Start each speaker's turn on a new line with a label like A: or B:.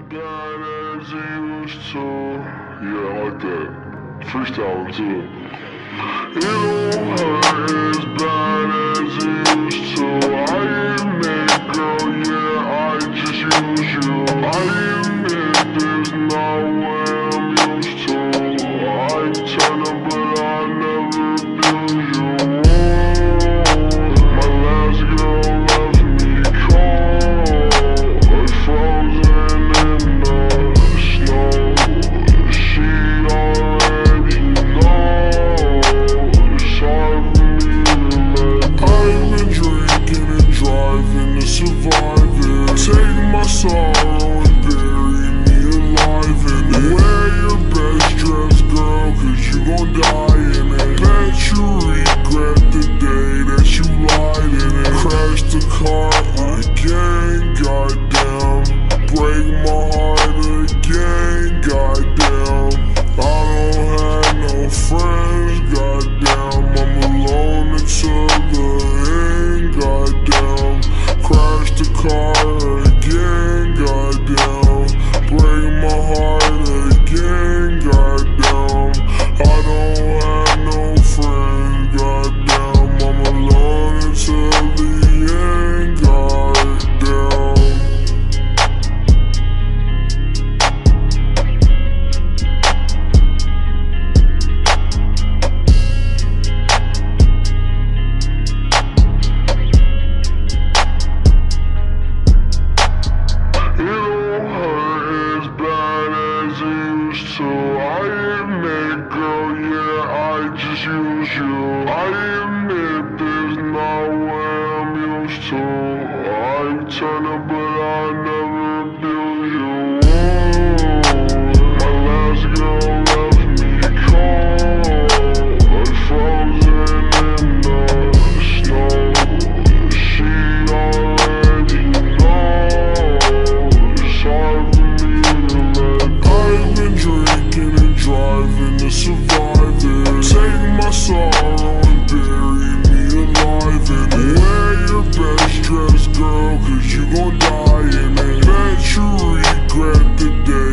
A: bad as he used to. Yeah, I like that. Freestyling too. It don't hurt as bad as it used to. I admit, girl, yeah, I just use you. I admit there's not what I'm used to. I turn up, but I never abuse you. My last girl left me cold, frozen in the snow. She already knows it's hard for me to let go. I've been drinking and driving to survive it. Take my sorrow and bury me alive in it. Wear your best dress, girl, cause you gon' die in it. Bet you regret the day that you lied in it. Crash the car again, goddamn. Break my heart again, goddamn. I don't have no friends, goddamn. I'm alone until the end, goddamn. Crash the car again, goddamn. Break my heart again, goddamn. I don't have no friends, goddamn. I'm alone until the end, goddamn. It don't hurt as bad as it used to. I admit, girl, yeah, I just use you. I admit there's not what I'm used to. I turn up, but I never abuse you. My last girl left me cold, frozen in the snow. She already knows it's hard for me to let go. I've been drinking and driving to survive it. Take my sorrow and bury me alive in it. Wear your best dress, girl, cause you gon' die in it. Bet you regret the day